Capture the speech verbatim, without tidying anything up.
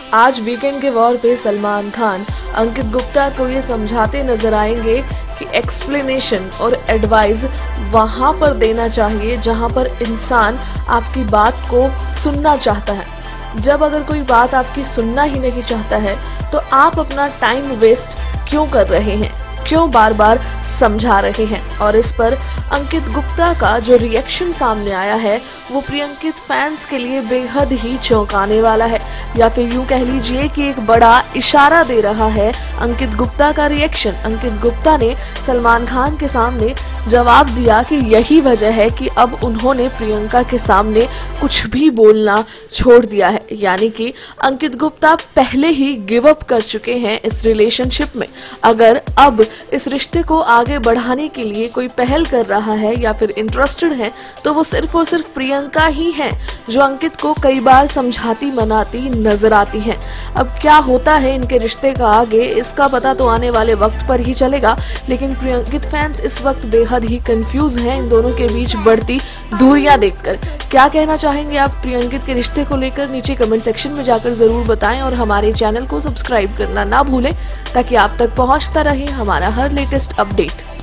आज वीकेंड के वॉर पे सलमान खान अंकित गुप्ता को ये समझाते नजर आएंगे कि एक्सप्लेनेशन और एडवाइस वहां पर देना चाहिए जहां पर इंसान आपकी बात को सुनना चाहता है। जब अगर कोई बात आपकी सुनना ही नहीं चाहता है तो आप अपना टाइम वेस्ट क्यों कर रहे हैं, क्यों बार बार समझा रहे हैं। और इस पर अंकित गुप्ता का जो रिएक्शन सामने आया है वो प्रियंकित फैंस के लिए बेहद ही चौंकाने वाला है, या फिर यूं कह लीजिए कि एक बड़ा इशारा दे रहा है अंकित गुप्ता का रिएक्शन। अंकित गुप्ता ने सलमान खान के सामने जवाब दिया कि यही वजह है कि अब उन्होंने प्रियंका के सामने कुछ भी बोलना छोड़ दिया है, यानी कि अंकित गुप्ता पहले ही गिव अप कर चुके हैं इस रिलेशनशिप में। अगर अब इस रिश्ते को आगे बढ़ाने के लिए कोई पहल कर रहा है या फिर इंटरेस्टेड है तो वो सिर्फ और सिर्फ प्रियंका ही है, जो अंकित को कई बार समझाती मनाती नजर आती हैं। अब क्या होता है इनके रिश्ते का आगे, इसका पता तो आने वाले वक्त पर ही चलेगा, लेकिन प्रियंकित फैंस इस वक्त बेहद ही कंफ्यूज हैं इन दोनों के बीच बढ़ती दूरियां देखकर। क्या कहना चाहेंगे आप प्रियंकित के रिश्ते को लेकर, नीचे कमेंट सेक्शन में जाकर जरूर बताएं और हमारे चैनल को सब्सक्राइब करना ना भूलें ताकि आप तक पहुंचता रहे हमारा हर लेटेस्ट अपडेट।